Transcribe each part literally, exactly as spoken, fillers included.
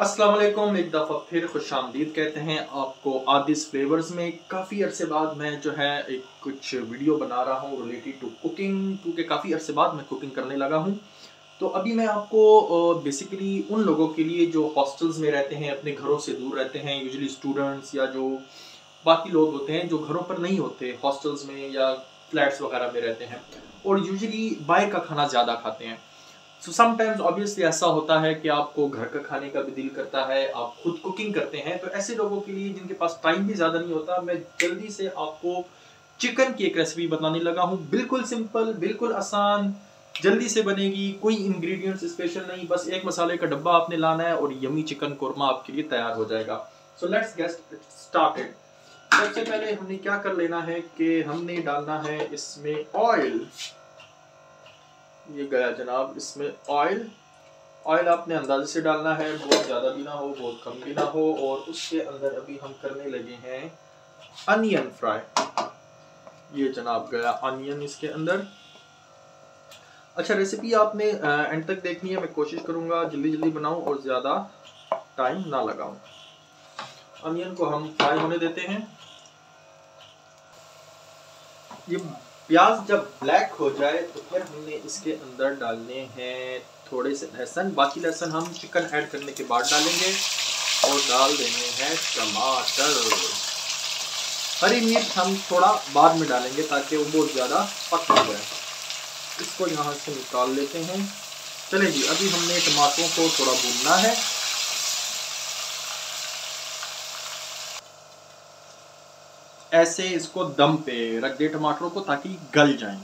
अस्सलाम वालेकुम, एक दफ़ा फिर खुशामदीद कहते हैं आपको आदिस फ्लेवर्स में। काफ़ी अरसे बाद मैं जो है एक कुछ वीडियो बना रहा हूँ रिलेटेड टू कुकिंग, क्योंकि काफ़ी अरसे बाद मैं कुकिंग करने लगा हूँ। तो अभी मैं आपको बेसिकली उन लोगों के लिए जो हॉस्टल्स में रहते हैं, अपने घरों से दूर रहते हैं, यूजुअली स्टूडेंट्स या जो बाकी लोग होते हैं जो घरों पर नहीं होते, हॉस्टल्स में या फ्लैट्स वगैरह में रहते हैं और यूजुअली बाहर का खाना ज़्यादा खाते हैं। सो समटाइम्स ऑब्वियसली ऐसा होता है कि आपको घर का खाने का भी दिल करता है, आप खुद कुकिंग करते हैं। तो ऐसे लोगों के लिए जिनके पास टाइम भी ज़्यादा नहीं होता, मैं जल्दी से आपको चिकन की एक रेसिपी बताने लगा हूँ। बिल्कुल सिंपल, बिल्कुल आसान, जल्दी से बनेगी, कोई इंग्रेडिएंट्स स्पेशल नहीं, बस एक मसाले का डब्बा आपने लाना है और यमी चिकन कोरमा आपके लिए तैयार हो जाएगा। So let's get started. सबसे पहले हमने क्या कर लेना है कि हमने डालना है इसमें ऑयल। ये गया जनाब इसमें ऑयल। ऑयल आपने अंदाजे से डालना है, बहुत ज़्यादा भी ना हो, बहुत कम भी ना हो। और उसके अंदर अभी हम करने लगे हैं अनियन फ्राई। ये जनाब गया अनियन इसके अंदर। अच्छा, रेसिपी आपने एंड तक देखनी है, मैं कोशिश करूँगा जल्दी जल्दी बनाऊँ और ज़्यादा टाइम ना लगाऊँ। अनियन को हम फ्राई होने देते हैं। ये प्याज जब ब्लैक हो जाए तो फिर हमने इसके अंदर डालने हैं थोड़े से लहसुन। बाकी लहसुन हम चिकन ऐड करने के बाद डालेंगे। और डाल देने हैं टमाटर। हरी मिर्च हम थोड़ा बाद में डालेंगे ताकि वो बहुत ज़्यादा पक ना जाए। इसको यहाँ से निकाल लेते हैं। चलिए जी, अभी हमने टमाटरों को थोड़ा भूनना है। ऐसे इसको दम पे रख दे टमाटरों को ताकि गल जाएं।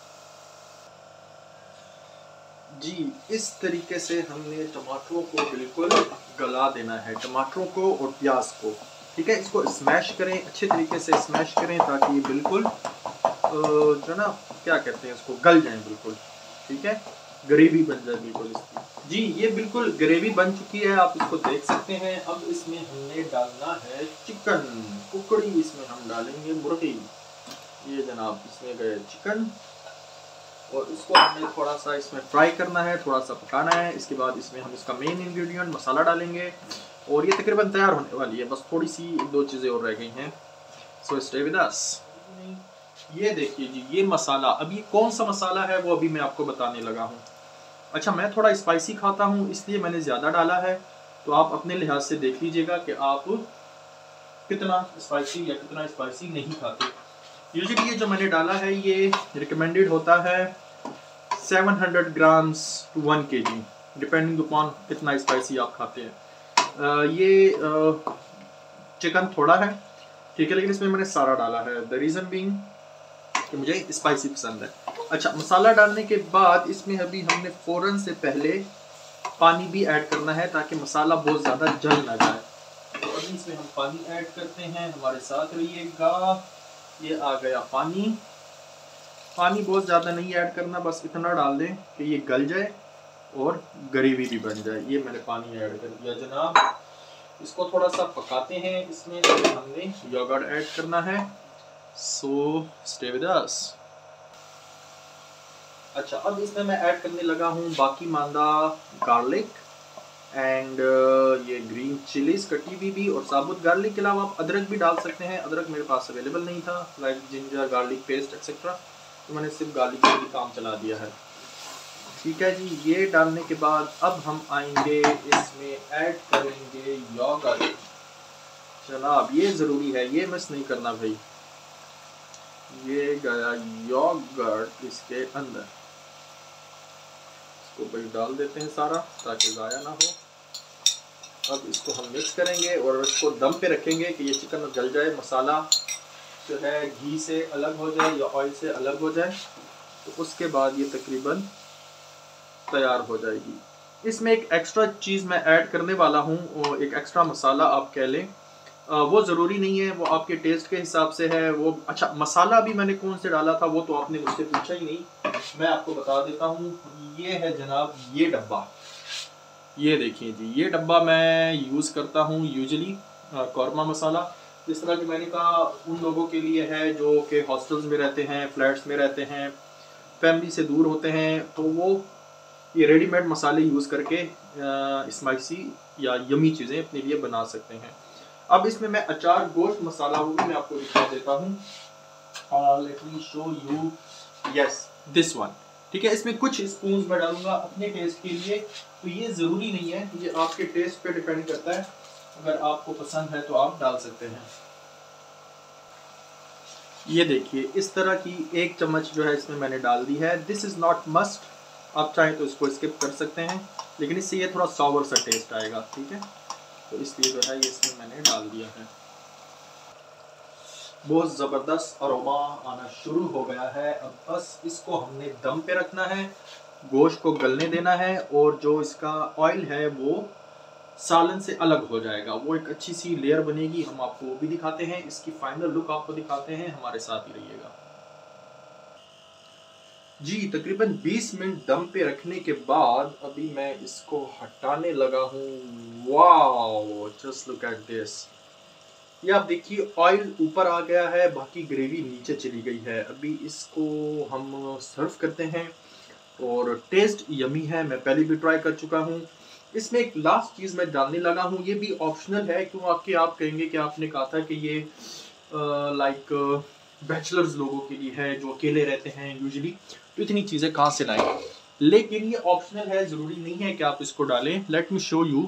जी, इस तरीके से हमने टमाटरों को बिल्कुल गला देना है, टमाटरों को और प्याज को। ठीक है, इसको स्मैश करें, अच्छे तरीके से स्मैश करें ताकि बिल्कुल जो ना क्या कहते हैं इसको, गल जाएं बिल्कुल। ठीक है, ग्रेवी बन जाए बिल्कुल इसकी। जी, ये बिल्कुल ग्रेवी बन चुकी है, आप इसको देख सकते हैं। अब इसमें हमने डालना है चिकन, कुकड़ी इसमें हम डालेंगे, मुर्गी। ये जनाब इसमें गए चिकन और इसको हमें थोड़ा सा इसमें फ्राई करना है, थोड़ा सा पकाना है। इसके बाद इसमें हम इसका मेन इंग्रेडिएंट मसाला डालेंगे और ये तकरीबन तैयार होने वाली है। बस थोड़ी सी एक दो चीज़ें और रह गई हैं। So stay with us. ये देखिए जी, ये मसाला, अब ये कौन सा मसाला है वो अभी मैं आपको बताने लगा हूँ। अच्छा, मैं थोड़ा स्पाइसी खाता हूँ इसलिए मैंने ज़्यादा डाला है, तो आप अपने लिहाज से देख लीजिएगा कि आप कितना स्पाइसी या कितना स्पाइसी नहीं खाते। यूजुअली ये जो मैंने डाला है ये रिकमेंडेड होता है seven hundred grams to one K G, depending upon कितना स्पाइसी आप खाते हैं। आ, ये आ, चिकन थोड़ा है, ठीक है, लेकिन इसमें मैंने सारा डाला है। द रीज़न बीइंग कि मुझे स्पाइसी पसंद है। अच्छा, मसाला डालने के बाद इसमें अभी हमने फ़ौरन से पहले पानी भी ऐड करना है ताकि मसाला बहुत ज़्यादा जल ना जाए। तो अभी इसमें हम पानी ऐड करते हैं, हमारे साथ रहिएगा। ये आ गया पानी। पानी बहुत ज़्यादा नहीं ऐड करना, बस इतना डाल दें कि ये गल जाए और ग्रेवी भी बन जाए। ये मैंने पानी ऐड कर दिया जनाब। इसको थोड़ा सा पकाते हैं। इसमें हमने योगर्ट ऐड करना है। So stay with us. अच्छा, अब इसमें मैं ऐड करने लगा हूँ बाकी मांदा गार्लिक एंड ये ग्रीन चिलीज कटी हुई भी, और साबुत गार्लिक के अलावा आप अदरक भी डाल सकते हैं। अदरक मेरे पास अवेलेबल नहीं था, like ginger garlic paste etcetera, तो मैंने सिर्फ गार्लिक का भी काम चला दिया है। ठीक है जी, ये डालने के बाद अब हम आएंगे इसमें ऐड करेंगे योगर्ट। जनाब ये ज़रूरी है, ये मिस नहीं करना भाई। ये गया योगर्ट इसके अंदर। इसको भाई डाल देते हैं सारा ताकि ज़ाया ना हो। अब इसको हम मिक्स करेंगे और इसको दम पे रखेंगे कि ये चिकन जल जाए, मसाला जो है घी से अलग हो जाए या ऑयल से अलग हो जाए। तो उसके बाद ये तकरीबन तैयार हो जाएगी। इसमें एक एक्स्ट्रा चीज़ मैं ऐड करने वाला हूँ, एक एक्स्ट्रा मसाला आप कह लें। वो ज़रूरी नहीं है, वो आपके टेस्ट के हिसाब से है वो। अच्छा, मसाला भी मैंने कौन से डाला था वो तो आपने मुझसे पूछा ही नहीं, मैं आपको बता देता हूँ। ये है जनाब ये डब्बा, ये देखिए जी, ये डब्बा मैं यूज़ करता हूँ यूजुअली कौरमा मसाला। जिस तरह कि मैंने कहा उन लोगों के लिए है जो कि हॉस्टल्स में रहते हैं, फ्लैट्स में रहते हैं, फैमिली से दूर होते हैं, तो वो ये रेडीमेड मसाले यूज़ करके स्पाइसी या यमी चीज़ें अपने लिए बना सकते हैं। अब इसमें मैं अचार गोश्त मसाला वो भी मैं आपको दिखा देता हूँ। Let me show you, yes this one, ठीक है। इसमें कुछ स्पून मैं डालूंगा अपने टेस्ट के लिए, तो ये ज़रूरी नहीं है, ये आपके टेस्ट पे डिपेंड करता है। अगर आपको पसंद है तो आप डाल सकते हैं। ये देखिए इस तरह की एक चम्मच जो है इसमें मैंने डाल दी है। दिस इज़ नॉट मस्ट, आप चाहें तो इसको स्किप कर सकते हैं, लेकिन इससे ये थोड़ा सॉवर सा टेस्ट आएगा, ठीक है। तो इसलिए जो है ये इसमें मैंने डाल दिया है। बहुत ज़बरदस्त अरोमा आना शुरू हो गया है। अब बस इसको हमने दम पे रखना है, गोश्त को गलने देना है, और जो इसका ऑयल है वो सालन से अलग हो जाएगा, वो एक अच्छी सी लेयर बनेगी। हम आपको वो भी दिखाते हैं, इसकी फाइनल लुक आपको दिखाते हैं, हमारे साथ ही रहिएगा। जी तकरीबन बीस मिनट दम पे रखने के बाद अभी मैं इसको हटाने लगा हूँ। Wow, just look at this. ये आप देखिए ऑयल ऊपर आ गया है, बाकी ग्रेवी नीचे चली गई है। अभी इसको हम सर्व करते हैं, और टेस्ट यमी है, मैं पहले भी ट्राई कर चुका हूँ। इसमें एक लास्ट चीज़ मैं डालने लगा हूँ, ये भी ऑप्शनल है, क्यों आपके आप कहेंगे कि आपने कहा था कि ये लाइक बैचलर्स लोगों के लिए है जो अकेले रहते हैं यूजुअली, तो इतनी चीज़ें कहाँ से लाएं, लेकिन ये ऑप्शनल है, ज़रूरी नहीं है कि आप इसको डालें। लेट मी शो यू,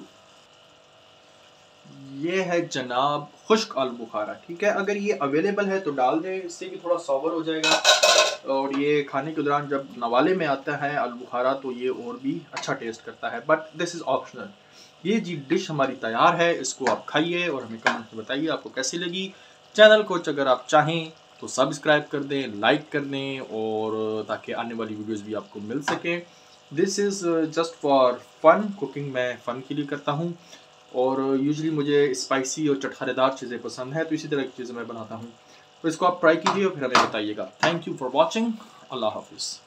ये है जनाब खुश्क आलू बुखारा, ठीक है। अगर ये अवेलेबल है तो डाल दें, इससे भी थोड़ा सॉवर हो जाएगा, और ये खाने के दौरान जब नवाले में आता है आलू बुखारा तो ये और भी अच्छा टेस्ट करता है, बट दिस इज़ ऑप्शनल। ये जी डिश हमारी तैयार है, इसको आप खाइए और हमें कमेंट में बताइए आपको कैसी लगी। चैनल को अगर आप चाहें तो सब्सक्राइब कर दें, लाइक कर दें, और ताकि आने वाली वीडियोज़ भी आपको मिल सकें। This is just for fun, cooking मैं फ़न के लिए करता हूँ, और यूजुअली मुझे स्पाइसी और चटखारेदार चीज़ें पसंद है, तो इसी तरह की चीज़ें मैं बनाता हूँ। तो इसको आप ट्राई कीजिए और फिर हमें बताइएगा। Thank you for watching. अल्लाह हाफिज़।